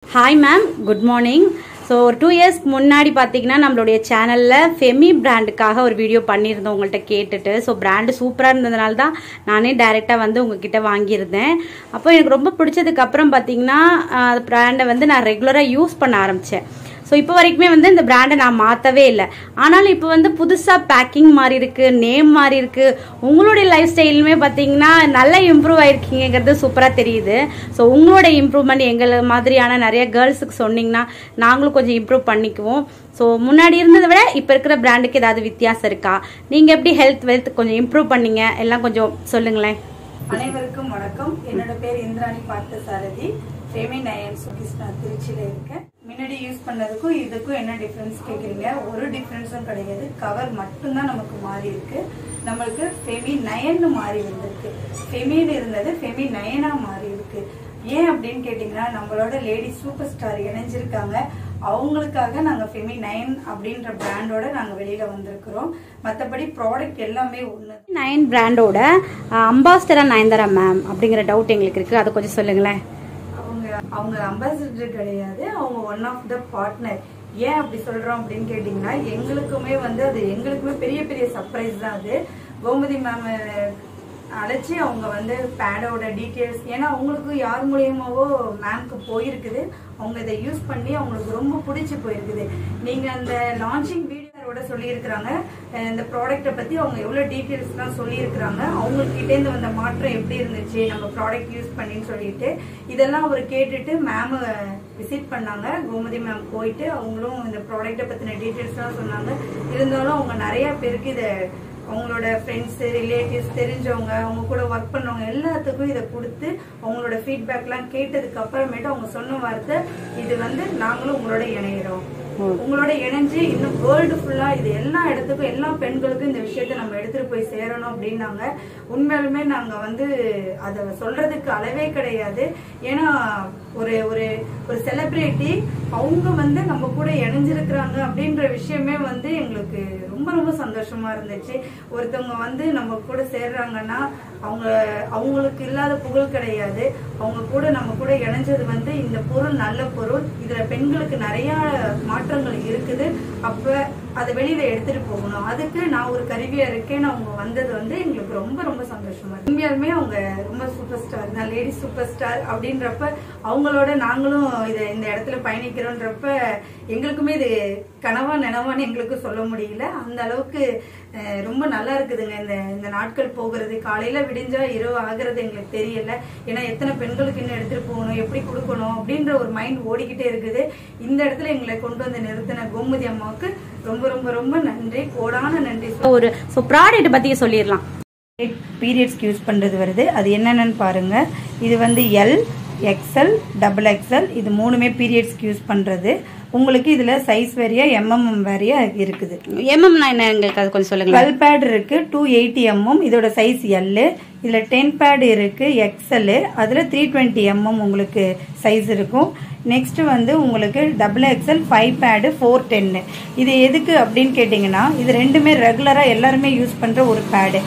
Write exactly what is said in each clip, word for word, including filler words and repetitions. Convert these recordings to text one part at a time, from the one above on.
Hi ma'am, good morning. So two years முன்னாடி பாத்தீங்கன்னா நம்மளுடைய சேனல்ல ஃபெமி பிராண்டுக்காக ஒரு வீடியோ பண்ணியிருந்தோம் உங்கள்கிட்ட கேட்டுட்டு. ஸோ பிராண்டு சூப்பராக இருந்ததுனால தான் நானே டைரெக்டாக வந்து உங்ககிட்ட வாங்கியிருந்தேன். அப்போ எனக்கு ரொம்ப பிடிச்சதுக்கு அப்புறம் பார்த்தீங்கன்னா அந்த பிராண்டை வந்து நான் ரெகுலராக யூஸ் பண்ண ஆரம்பித்தேன். ஸோ இப்போ வரைக்குமே வந்து இந்த பிராண்டை நான் மாற்றவே இல்லை. ஆனாலும் இப்போ வந்து புதுசாக பேக்கிங் மாறி இருக்கு, நேம் மாறி இருக்கு. உங்களுடைய லைஃப் ஸ்டைலுமே பார்த்தீங்கன்னா நல்லா இம்ப்ரூவ் ஆயிருக்கீங்கிறது சூப்பராக தெரியுது. ஸோ உங்களோட இம்ப்ரூவ்மெண்ட் எங்களை மாதிரியான நிறைய கேர்ள்ஸுக்கு சொன்னீங்கன்னா நாங்களும் கொஞ்சம் இம்ப்ரூவ் பண்ணிக்குவோம். ஸோ முன்னாடி இருந்ததை விட இப்போ இருக்கிற பிராண்டுக்கு ஏதாவது வித்தியாசம் இருக்கா? நீங்கள் எப்படி ஹெல்த் வெல்த் கொஞ்சம் இம்ப்ரூவ் பண்ணீங்க எல்லாம் கொஞ்சம் சொல்லுங்களேன். அனைவருக்கும் வணக்கம். என்னோட பேர் இந்திராணி பார்த்த சாரதி. ஃபெமி நயன் சுகிஸ்னா திருச்சியில இருக்கேன். முன்னாடி யூஸ் பண்ணதுக்கும் இதுக்கும் என்ன டிஃபரன்ஸ் கேக்குறீங்க? ஒரு டிஃபரன்ஸும் கிடையாது. கவர் மட்டும்தான் நமக்கு மாறி இருக்கு. நம்மளுக்கு ஃபெமி நயன் மாறி வந்திருக்கு. ஃபெமின்னு இருந்தது ஃபெமி நயனா மாறி இருக்கு. ஏன் அப்படின்னு கேட்டீங்கன்னா நம்மளோட லேடி சூப்பர் ஸ்டார் இணைஞ்சிருக்காங்க. அவங்களுக்காக நாங்க ஃபெமி நயன் அப்படின்ற பிராண்டோட நாங்க வெளியில வந்திருக்கிறோம். மற்றபடி ப்ராடக்ட் எல்லாமே ஒண்ணு. நயன் பிராண்டோட அம்பாஸ்டரா நயன்தாரா மேம் அப்படிங்கிற டவுட் எங்களுக்கு இருக்கு, அதை கொஞ்சம் சொல்லுங்களேன். அவங்க அவங்க அம்பாசிடர் கிடையாது, அவங்க ஒன் ஆஃப் த பார்ட்னர். ஏன் அப்படி சொல்றோம் அப்படின்னு கேட்டீங்கன்னா எங்களுக்குமே வந்து அது எங்களுக்குமே பெரிய பெரிய சர்ப்ரைஸ் தான் அது. கோமதி மேம் அழைச்சி அவங்க வந்து பேடோட டீட்டெயில்ஸ், ஏன்னா அவங்களுக்கு யார் மூலியமாவோ மேம்க்கு போயிருக்குது. அவங்க இதை யூஸ் பண்ணி அவங்களுக்கு ரொம்ப பிடிச்சி போயிருக்குது. நீங்க அந்த லான்ச்சிங் வீடியோட சொல்லியிருக்கிறாங்க இந்த ப்ராடக்டை பத்தி அவங்க எவ்வளவு டீட்டெயில்ஸ்லாம் சொல்லியிருக்கிறாங்க. அவங்கக்கிட்டேருந்து வந்த மாற்றம் எப்படி இருந்துச்சு நம்ம ப்ராடக்ட் யூஸ் பண்ணின்னு சொல்லிட்டு இதெல்லாம் அவர் கேட்டுட்டு மேம் விசிட் பண்ணாங்க. கோமதி மேம் போயிட்டு அவங்களும் இந்த ப்ராடக்டை பத்தின டீட்டெயில்ஸ்லாம் சொன்னாங்க. இருந்தாலும் அவங்க நிறைய பேருக்கு இதை அவங்களோட ஃப்ரெண்ட்ஸு ரிலேட்டிவ்ஸ் தெரிஞ்சவங்க அவங்க கூட ஒர்க் பண்ணவங்க எல்லாத்துக்கும் இதை கொடுத்து அவங்களோட ஃபீட்பேக்லாம் கேட்டதுக்கு அப்புறமேட்டு அவங்க சொன்ன வார்த்தை, இது வந்து நாங்களும் உங்களோட இணையிறோம், உங்களோட இணைஞ்சு இன்னும் வேர்ல்டு ஃபுல்லா இது எல்லா இடத்துக்கும் எல்லா பெண்களுக்கும் இந்த விஷயத்த நம்ம எடுத்துட்டு போய் சேரணும் அப்படின்னாங்க. உண்மையாலுமே நாங்க வந்து அதை சொல்றதுக்கு அளவே கிடையாது. ஏன்னா ஒரு ஒரு ஒரு செலிபிரிட்டி அவங்க வந்து நம்ம கூட இணைஞ்சிருக்கிறாங்க அப்படின்ற விஷயமே வந்து எங்களுக்கு ரொம்ப ரொம்ப சந்தோஷமா இருந்துச்சு. ஒருத்தவங்க வந்து நம்ம கூட சேர்றாங்கன்னா அவங்க அவங்களுக்கு இல்லாத புகழ் கிடையாது. அவங்க கூட நம்ம கூட இணைஞ்சது வந்து இந்த பொருள் நல்ல பொருள், இதுல பெண்களுக்கு நிறைய மாற்றங்கள் இருக்குது. அப்ப அதை வெளியில எடுத்துட்டு போகணும், அதுக்கு நான் ஒரு கருவியா இருக்கேன்னு அவங்க வந்தது வந்து எங்களுக்கு ரொம்ப ரொம்ப சந்தோஷமா இருக்கு. உண்மையாலுமே அவங்க ரொம்ப சூப்பர் ஸ்டார் தான், லேடி சூப்பர் ஸ்டார் அப்படின்றப்ப அவங்களோட நாங்களும் இதை இந்த இடத்துல பயணிக்கிறோன்றப்ப எங்களுக்குமே இது கனவா நினைவான்னு எங்களுக்கு சொல்ல முடியல. அந்த அளவுக்கு ரொம்ப நல்லா இருக்குதுங்க இந்த இந்த நாட்கள் போகிறது. காலையில விடிஞ்சா இரவு ஆகிறது எங்களுக்கு தெரியல. ஏன்னா எத்தனை பெண்களுக்கு இன்னும் எடுத்துட்டு போகணும், எப்படி கொடுக்கணும் அப்படின்ற ஒரு மைண்ட் ஓடிக்கிட்டே இருக்குது. இந்த இடத்துல எங்களை கொண்டு வந்து நிறுத்தின கோமதி அம்மாவுக்கு ரொம்ப ரொம்ப ரொம்ப நன்றி, கோடான நன்றி. ஒரு ஸோ ப்ராடக்ட் பத்தி சொல்லிடலாம். பீரியட்ஸ்க்கு யூஸ் பண்றது வருது, அது என்னென்னு பாருங்க. இது வந்து எல், எக்ஸ்எல், டபுள் எக்ஸ்எல், இது மூணுமே பீரியட்ஸ்க்கு யூஸ் பண்றது. உங்களுக்கு இதுல சைஸ் வேரியா எம்எம் வேரியா இருக்குது. எம்எம்னா என்ன எங்களுக்கு அது கொஞ்சம் சொல்லுங்க. டுவெல் பேட் இருக்கு, டூ எயிட்டி எம்எம், இதோட சைஸ் எல். இதுல டென் பேட் இருக்கு எக்ஸ்எல், அதுல த்ரீ டுவெண்ட்டி எம்எம் உங்களுக்கு சைஸ் இருக்கும். நெக்ஸ்ட் வந்து உங்களுக்கு double XL five pad four டென்னு. இது எதுக்கு அப்படின்னு கேட்டீங்கன்னா இது ரெண்டுமே ரெகுலரா எல்லாருமே யூஸ் பண்ற ஒரு பேடு.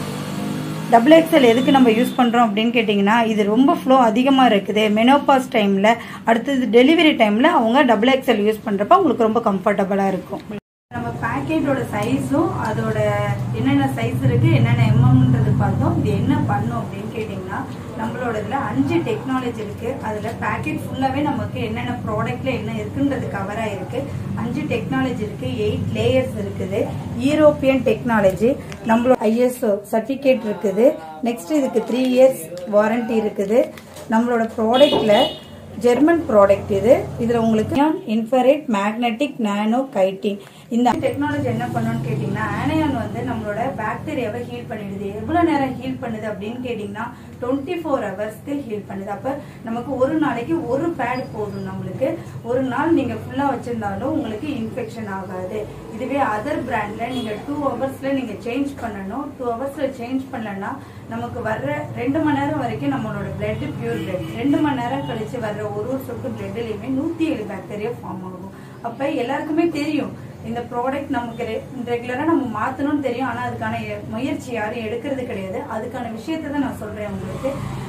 டபுள் எக்ஸ்எல் எதுக்கு நம்ம யூஸ் பண்ணுறோம் அப்படின்னு கேட்டிங்கன்னா இது ரொம்ப ஃப்ளோ அதிகமாக இருக்குது. மெனோபாஸ் டைமில் அடுத்தது டெலிவரி டைமில் அவங்க டபுள் எக்ஸ்எல் யூஸ் பண்ணுறப்ப உங்களுக்கு ரொம்ப கம்ஃபர்டபுளாக இருக்கும். நம்ம பேக்கெட்டோட சைஸும் அதோட என்னென்ன சைஸ் இருக்கு என்னென்ன எம்எம்ன்றது பார்த்தோம். இது என்ன பண்ணும் அப்படின்னு கேட்டிங்கன்னா நம்மளோட இதில் அஞ்சு டெக்னாலஜி இருக்கு. அதில் பேக்கெட் ஃபுல்லாகவே நமக்கு என்னென்ன ப்ராடக்ட்ல என்ன இருக்குன்றது கவராக இருக்கு. அஞ்சு டெக்னாலஜி இருக்கு, எயிட் லேயர்ஸ் இருக்குது. யூரோப்பியன் டெக்னாலஜி, நம்மளோட ஐஎஸ்ஓ சர்டிஃபிகேட் இருக்குது. நெக்ஸ்ட் இதுக்கு த்ரீ இயர்ஸ் வாரண்டி இருக்குது. நம்மளோட ப்ராடக்ட்ல ஜெர்மன் ப்ராடக்ட் இது. இதுல உங்களுக்கு இன்ஃப்ராரெட் மேக்னெட்டிக் நானோ கைட்டிங் இந்த டெக்னாலஜி என்ன பண்ணணும்னு கேட்டீங்கன்னா ஆனையான் வந்து நம்மளோட பாக்டீரியாவை ஹீல் பண்ணிடுது. எவ்வளவு நேரம் ஹீல் பண்ணுது அப்படின்னு கேட்டீங்கன்னா டுவெண்ட்டி ஃபோர் ஹவர்ஸ்க்கு ஹீல் பண்ணுது. அப்ப நமக்கு ஒரு நாளைக்கு ஒரு பேட் போதும். நம்மளுக்கு ஒரு நாள் நீங்க ஃபுல்லா வச்சிருந்தாலும் உங்களுக்கு இன்ஃபெக்ஷன் ஆகாது. இதுவே அதர் பிராண்ட்ல நீங்க டூ ஹவர்ஸ்ல நீங்க சேஞ்ச் பண்ணணும். டூ ஹவர்ஸ்ல சேஞ்ச் பண்ணலன்னா நமக்கு வர்ற ரெண்டு மணி நேரம் வரைக்கும் நம்மளோட பிளட் பியூர் பிளட், ரெண்டு மணி நேரம் கழிச்சு வர்ற ஒரு ஒரு சொட்டு பிளட்லயுமே நூத்தி ஏழு பாக்டீரியா ஃபார்ம் ஆகும். அப்ப எல்லாருக்குமே தெரியும் இந்த ப்ராடக்ட் நமக்கு ரெகுலரா நம்ம மாத்தணும்னு தெரியும். ஆனா அதுக்கான முயற்சி யாரும் எடுக்கிறது கிடையாது. அதுக்கான விஷயத்தை தான் நான் சொல்றேன் உங்களுக்கு.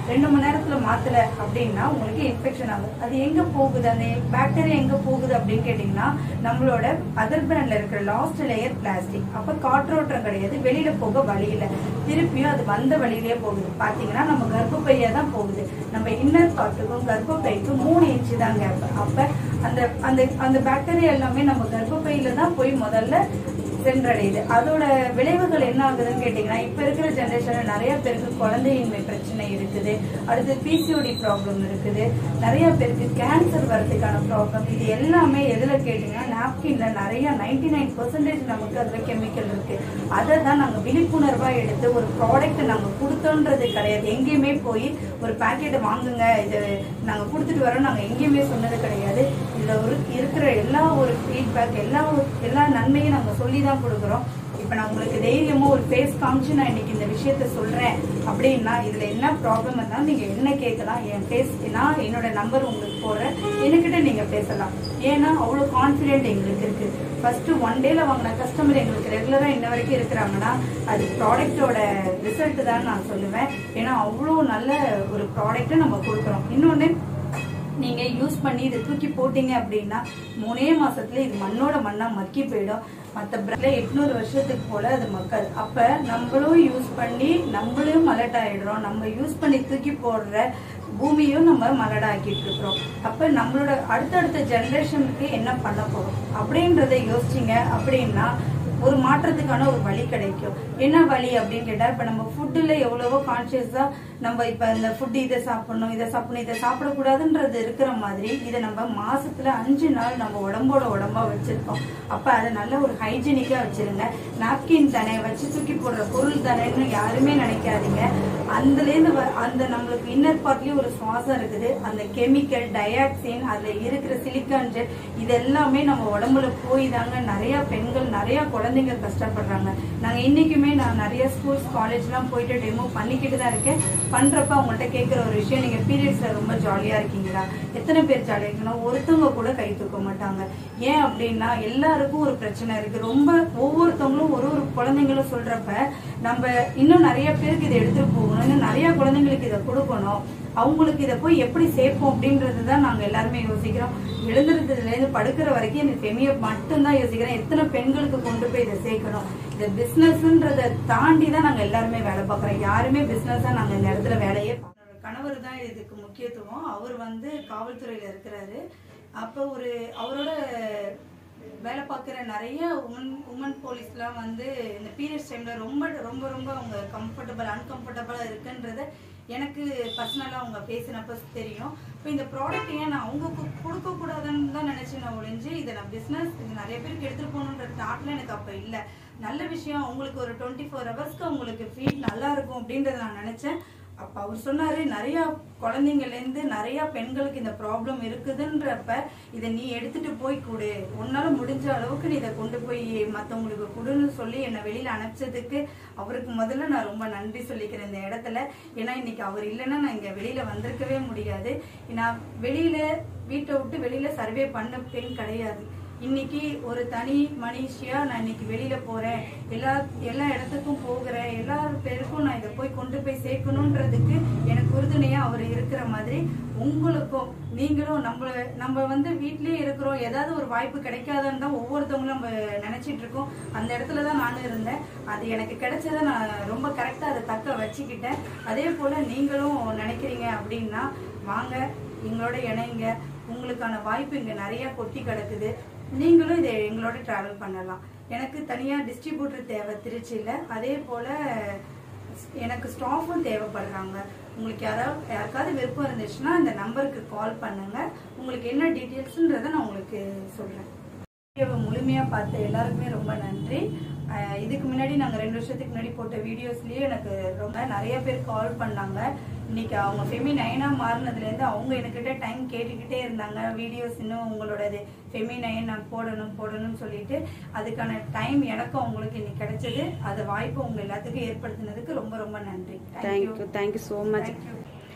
ரெண்டு மணி நேரத்துல மாத்தல அப்படின்னா உங்களுக்கு இன்ஃபெக்ஷன் ஆகும். அது எங்க போகுது, அந்த பாக்டீரியா எங்க போகுது அப்படின்னு கேட்டீங்கன்னா நம்மளோட அதர் பிராண்ட்ல இருக்கிற லாஸ்ட் லேயர் பிளாஸ்டிக். அப்ப காற்றோட்டம் கிடையாது, வெளியில போக வழி இல்லை, திருப்பியும் அது வந்த வழியிலேயே போகுது. பாத்தீங்கன்னா நம்ம கர்ப்பப்பையா தான் போகுது. நம்ம இன்னர் பார்ட்டுக்கும் கர்ப்பப்பைக்கும் மூணு இன்ச்சு தான் கேப். அப்ப அந்த அந்த அந்த பாக்டீரியா எல்லாமே நம்ம கர்ப்பப்பையில தான் போய் முதல்ல சென்றடையுது. அதோட விளைவுகள் என்ன ஆகுதுன்னு கேட்டீங்கன்னா இப்ப இருக்கிற ஜெனரேஷன்ல நிறைய பேருக்கு குழந்தையின்மை பிரச்சனை இருக்குது, அடுத்து பிசிஓடி ப்ராப்ளம் இருக்குது, நிறைய பேருக்கு கேன்சர் வரதுக்கான ப்ராப்ளம். இது எல்லாமே எதுல கேட்டீங்கன்னா நாப்கின்ல நிறைய நைன்டி நைன் பெர்சன்டேஜ் நமக்கு அதுல கெமிக்கல் இருக்கு. அதை தான் நாங்க விழிப்புணர்வா எடுத்து ஒரு ப்ராடக்ட் நாங்க கொடுத்தோன்றது கிடையாது. எங்கேயுமே போய் ஒரு பாக்கெட் வாங்குங்க இது நாங்க கொடுத்துட்டு வரோம் நாங்க எங்கேயுமே சொன்னது கிடையாது. இதுல ஒரு இருக்கிற எல்லா ஒரு ஃபீட்பேக் எல்லா எல்லா நன்மையும் நாங்க சொல்லிதான் கொடுக்குறோம். இப்ப நான் உங்களுக்கு தைரியமா ஒரு ஃபேஸ் காமிச்சு நான் இன்னைக்கு இந்த விஷயத்த சொல்றேன் அப்படின்னா இதுல என்ன ப்ராப்ளம் இருந்தாலும் நீங்க என்ன கேட்கலாம். என் ஃபேஸ் நான் என்னோட நம்பர் உங்களுக்கு போடுறேன், என்கிட்ட நீங்க பேசலாம். ஏன்னா அவ்வளவு கான்பிடென்ட் எங்களுக்கு இருக்கு. ஃபர்ஸ்ட் ஒன் டேல வாங்கின கஸ்டமர் எங்களுக்கு ரெகுலரா இன்ன வரைக்கும் இருக்கிறாங்கன்னா அது ப்ராடக்டோட ரிசல்ட் தான் நான் சொல்லுவேன். ஏன்னா அவ்வளோ நல்ல ஒரு ப்ராடக்ட்டை நம்ம கொடுக்குறோம். இன்னொன்னு நீங்க யூஸ் பண்ணி இதை தூக்கி போட்டீங்க அப்படின்னா மூணே மாசத்துல இது மண்ணோட மண்ணா மக்கி போயிடும். மற்ற பிராண்ட்ல எட்நூறு வருஷத்துக்கு போல அது மக்காது. அப்ப நம்மளும் யூஸ் பண்ணி நம்மளும் மலட் ஆயிடுறோம், நம்ம யூஸ் பண்ணி தூக்கி போடுற பூமியும் நம்ம மலடாக்கிட்டு இருக்கிறோம். அப்ப நம்மளோட அடுத்தடுத்த ஜெனரேஷனுக்கு என்ன பண்ண போறோம் அப்படின்றத யோசிச்சிங்க அப்படின்னா ஒரு மாற்றத்துக்கான ஒரு வழி கிடைக்கும். என்ன வழி அப்படின்னு கேட்டா இப்ப நம்ம ஃபுட்டுல எவ்வளவோ கான்சியஸா நம்ம இப்ப இந்த ஃபுட் இதை சாப்பிடணும் இதை சாப்பிடணும் இதை சாப்பிடக்கூடாதுன்றது இருக்கிற மாதிரி இதை நம்ம மாசத்துல அஞ்சு நாள் நம்ம உடம்போட உடம்பா வச்சிருக்கோம். அப்ப அதை நல்ல ஒரு ஹைஜீனிக்கா வச்சிருங்க. நாப்கின் தானே வச்சு தூக்கி போடுற பொருள் தானேன்னு யாருமே நினைக்காதீங்க. அதுல இருந்து அந்த நம்மளுக்கு இன்னர் பார்ட்லயும் ஒரு சுவாசம் இருக்குது. அந்த கெமிக்கல் டயாக்சின் அதுல இருக்கிற சிலிக்கான் ஜெல் இது எல்லாமே நம்ம உடம்புல போய் தாங்க நிறைய பெண்கள் நிறைய குழந்தைங்க கஷ்டப்படுறாங்க. நாங்க இன்னைக்குமே நான் நிறைய ஸ்கூல்ஸ் காலேஜ் எல்லாம் போயிட்டு டெமோ பண்ணிக்கிட்டு தான் இருக்கேன். பண்றப்ப அவங்கள்ட்ட கேட்கிற ஒரு விஷயம், நீங்க பீரியட்ஸ்ல ரொம்ப ஜாலியா இருக்கீங்களா? எத்தனை பேர் ஜாலியா இருக்கீங்கன்னா ஒருத்தவங்க கூட கை தூக்க மாட்டாங்க. ஏன் அப்படின்னா எல்லாருக்கும் ஒரு பிரச்சனை இருக்கு. ரொம்ப ஒவ்வொருத்தவங்களும் ஒரு ஒரு குழந்தைங்களும் சொல்றப்ப நம்ம இன்னும் நிறைய பேருக்கு இதை எடுத்துட்டு போகணும், இன்னும் நிறைய குழந்தைங்களுக்கு இதை கொடுக்கணும், அவங்களுக்கு இதை போய் எப்படி சேர்ப்போம் அப்படின்றதுதான் நாங்க எல்லாருமே யோசிக்கிறோம். எழுந்துறதுல இருந்து படுக்கிற வரைக்கும் இந்த ஃபெமியை மட்டும்தான் யோசிக்கிறோம். எத்தனை பெண்களுக்கு கொண்டு போய் இதை சேர்க்கணும். இந்த பிசினஸ்ன்றதை தாண்டி தான் நாங்க எல்லாருமே வேலை பார்க்கறோம். யாருமே பிசினஸா நாங்க இந்த இடத்துல வேலையே பார்க்கறோம். கணவர் தான் இதுக்கு முக்கியத்துவம். அவர் வந்து காவல்துறையில இருக்கிறாரு. அப்ப ஒரு அவரோட வேலை பார்க்குற நிறைய உமன் உமன் போலீஸ்லாம் வந்து இந்த பீரியட்ஸ் டைம்ல ரொம்ப ரொம்ப ரொம்ப அவங்க கம்ஃபர்டபுள் அன்கம்ஃபர்டபுளாக இருக்குன்றத எனக்கு பர்சனலாக அவங்க பேசினப்ப தெரியும். இப்போ இந்த ப்ராடக்ட் ஏன் நான் அவங்க கொடுக்கக்கூடாதுன்னு தான் நினச்சி நான் ஒழிஞ்சு இதை நான் பிஸ்னஸ் இது நிறைய பேருக்கு எடுத்துகிட்டு போகணுன்ற தாட்ல எனக்கு அப்போ இல்லை. நல்ல விஷயம் அவங்களுக்கு ஒரு டுவெண்ட்டி ஃபோர் ஹவர்ஸ்க்கு அவங்களுக்கு ஃபீல் நல்லா இருக்கும் அப்படின்றத நான் நினச்சேன். அப்ப அவர் சொன்னாரு நிறைய குழந்தைங்கள்ல இருந்து நிறைய பெண்களுக்கு இந்த ப்ராப்ளம் இருக்குதுன்றப்ப இதை நீ எடுத்துட்டு போய் கொடு, உன்னால முடிஞ்ச அளவுக்கு நீ இதை கொண்டு போய் மத்தவங்களுக்கு கொடுன்னு சொல்லி என்னை வெளியில அனுப்பிச்சதுக்கு அவருக்கு முதல்ல நான் ரொம்ப நன்றி சொல்லிக்கிறேன் இந்த இடத்துல. ஏன்னா இன்னைக்கு அவர் இல்லைன்னா நான் இங்க வெளியில வந்திருக்கவே முடியாது. நான் வெளியில வீட்டை விட்டு வெளியில சர்வே பண்ண பெண் கிடையாது. இன்னைக்கு ஒரு தனி மனுஷியா நான் இன்னைக்கு வெளியில போறேன், எல்லா எல்லா இடத்துக்கும் போகிறேன், எல்லா பேருக்கும் நான் இதை போய் கொண்டு போய் சேர்க்கணுன்றதுக்கு எனக்கு உறுதுணையா அவர் இருக்கிற மாதிரி உங்களுக்கும் நீங்களும் நம்ம நம்ம வந்து வீட்லயே இருக்கிறோம், ஏதாவது ஒரு வாய்ப்பு கிடைக்காதுன்னு தான் ஒவ்வொருத்தவங்களும் நம்ம நினைச்சிட்டு இருக்கோம். அந்த இடத்துலதான் நானும் இருந்தேன். அது எனக்கு கிடைச்சதை நான் ரொம்ப கரெக்டா அதை தக்க வச்சுக்கிட்டேன். அதே போல நீங்களும் நினைக்கிறீங்க அப்படின்னா வாங்க எங்களோட இணைங்க. உங்களுக்கான வாய்ப்பு இங்க நிறைய கொட்டி கிடக்குது. நீங்களும் இதை எங்களோட டிராவல் பண்ணலாம். எனக்கு தனியா டிஸ்ட்ரிபியூட்டர் தேவை திருச்சியில. அதே போல எனக்கு ஸ்டாஃபும் தேவைப்படுறாங்க. உங்களுக்கு யாராவது யாருக்காவது விருப்பம் இருந்துச்சுன்னா இந்த நம்பருக்கு கால் பண்ணுங்க. உங்களுக்கு என்ன டீட்டெயில்ஸ்ன்றதை நான் உங்களுக்கு சொல்றேன். வீடியோவை முழுமையா பார்த்த எல்லாருக்குமே ரொம்ப நன்றி. இதுக்கு முன்னாடி நாங்கள் ரெண்டு வருஷத்துக்கு முன்னாடி போட்ட வீடியோஸ்லயே எனக்கு ரொம்ப நிறைய பேர் கால் பண்ணாங்க. இன்னைக்கு அவங்க ஃபெமி நைனா மாறினதுலேருந்து அவங்க என்கிட்ட டைம் கேட்டுக்கிட்டே இருந்தாங்க. வீடியோஸ் இன்னும் உங்களோடது ஃபெமி நைன் நான் போடணும் போடணும்னு சொல்லிட்டு அதுக்கான டைம் எனக்கும் அவங்களுக்கு இன்னைக்கு கிடைச்சது. அது வாய்ப்பு உங்க எல்லாத்துக்கும் ஏற்படுத்தினதுக்கு ரொம்ப ரொம்ப நன்றி. Thank you thank you so much.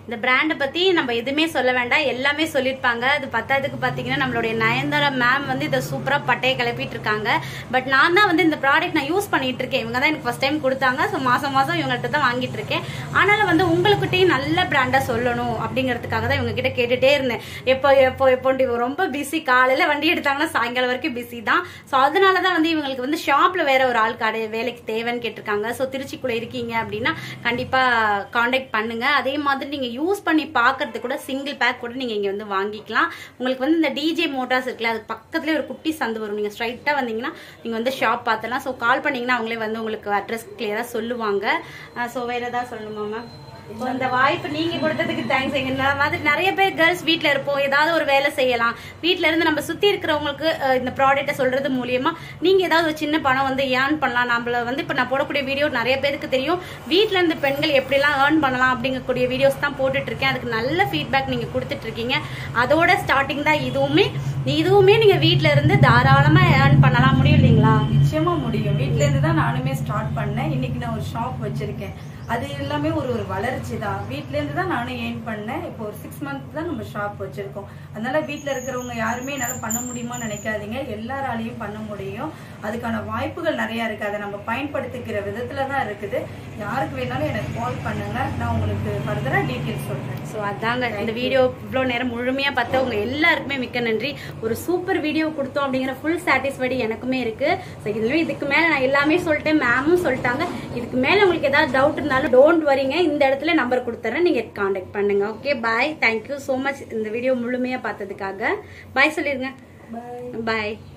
இந்த பிராண்டை பத்தி நம்ம எதுவுமே சொல்ல வேண்டாம், எல்லாமே சொல்லியிருப்பாங்க. அது பத்தாவதுக்கு பாத்தீங்கன்னா நம்மளுடைய நயன்தாரா மேம் வந்து இதை சூப்பரா பட்டையை கிளப்பிட்டு இருக்காங்க. பட் நான் தான் வந்து இந்த ப்ராடக்ட் நான் யூஸ் பண்ணிட்டு இருக்கேன். இவங்க தான் எனக்கு ஃபர்ஸ்ட் டைம் கொடுத்தாங்க. ஸோ மாசம் மாசம் இவங்ககிட்ட தான் வாங்கிட்டு இருக்கேன். ஆனாலும் வந்து உங்களுக்கிட்டையும் நல்ல பிராண்டா சொல்லணும் அப்படிங்கிறதுக்காக தான் இவங்க கிட்ட கேட்டுட்டே இருந்தேன். எப்போ எப்போ எப்போன்ட்டு இவங்க ரொம்ப பிஸி. காலையில வண்டி எடுத்தாங்கன்னா சாயங்காலம் வரைக்கும் பிஸி தான். ஸோ அதனாலதான் வந்து இவங்களுக்கு வந்து ஷாப்ல வேற ஒரு ஆள் கடை வேலைக்கு தேவைன்னு கேட்டிருக்காங்க. ஸோ திருச்சிக்குள்ள இருக்கீங்க அப்படின்னா கண்டிப்பா கான்டாக்ட் பண்ணுங்க. அதே மாதிரி நீங்க யூஸ் பண்ணி பாக்குறது கூட சிங்கிள் பேக் கூட நீங்க இங்க வந்து வாங்கிக்கலாம். உங்களுக்கு வந்து இந்த டிஜே மோட்டார்ஸ் இருக்குல்ல, அது பக்கத்துலேயே ஒரு குட்டி சந்து வரும். நீங்க ஸ்ட்ரைட்டா வந்தீங்கன்னா நீங்க வந்து ஷாப் பார்த்தலாம். ஸோ கால் பண்ணீங்கன்னா அவங்களே வந்து உங்களுக்கு அட்ரஸ் கிளியரா சொல்லுவாங்க. ஸோ வேற ஏதாவது சொல்லணுமா மேம்? இந்த வாய்ப்பு நீங்க கொடுத்ததுக்கு தேங்க்ஸ். இந்த மாதிரி நிறைய பேர் கேர்ள்ஸ் வீட்ல இருப்போம், ஏதாவது ஒரு வேலை செய்யலாம். வீட்ல இருந்து நம்ம சுத்தி இருக்கிறவங்களுக்கு இந்த ப்ராடக்ட்டை சொல்றது மூலியமா நீங்க ஏதாவது ஒரு சின்ன பணம் வந்து ஏர்ன் பண்ணலாம். நம்மள வந்து இப்ப நான் போடக்கூடிய வீடியோ நிறைய பேருக்கு தெரியும். வீட்ல இருந்து பெண்கள் எப்படிலாம் ஏர்ன் பண்ணலாம் அப்படிங்கக்கூடிய வீடியோஸ் தான் போட்டுட்டு இருக்கேன். அதுக்கு நல்ல ஃபீட்பேக் நீங்க கொடுத்துட்டு இருக்கீங்க. அதோட ஸ்டார்டிங் தான் இதுவுமே. இதுவுமே நீங்க வீட்ல இருந்து தாராளமா ஏர்ன் பண்ணலாம். முடியும் இல்லைங்களா? நிச்சயமா முடியும். வீட்ல இருந்து தான் நானுமே ஸ்டார்ட் பண்ணேன். இன்னைக்கு நான் ஒரு ஷாப் வச்சிருக்கேன். அது எல்லாமே ஒரு ஒரு வளர்ச்சி தான். வீட்ல இருந்து தான் நானும் ஏர்ன் பண்ணேன். இப்போ ஒரு சிக்ஸ் மந்த் தான் நம்ம ஷாப் வச்சிருக்கோம். அதனால வீட்ல இருக்கிறவங்க யாருமே என்னால பண்ண முடியுமா நினைக்காதீங்க. எல்லாராலையும் பண்ண முடியும். அதுக்கான வாய்ப்புகள் நிறைய இருக்கு. அதை நம்ம பயன்படுத்திக்கிற விதத்துல தான் இருக்குது. யாருக்கு வேணாலும் எனக்கு கால் பண்ணுங்க, நான் உங்களுக்கு ஃபர்தரா டீட்டெயில்ஸ் சொல்றேன். ஸோ அதாங்க இந்த வீடியோ இவ்வளோ நேரம் முழுமையாக பார்த்தவங்க எல்லாருக்குமே மிக்க நன்றி. ஒரு சூப்பர் வீடியோ கொடுத்தோம் அப்படிங்கிற ஃபுல் சாட்டிஸ்ஃபைடு எனக்குமே இருக்கு. ஸோ இதுலேயும் இதுக்கு மேலே நான் எல்லாமே சொல்லிட்டேன், மேமும் சொல்லிட்டாங்க. இதுக்கு மேலே உங்களுக்கு ஏதாவது டவுட் இருந்தாலும் டோன்ட் வரிங்க, இந்த இடத்துல நம்பர் கொடுத்துறேன், நீங்கள் காண்டாக்ட் பண்ணுங்க. Okay, bye. Thank you so much இந்த வீடியோ முழுமையாக பார்த்ததுக்காக. பாய் சொல்லிடுங்க. பாய் பாய்.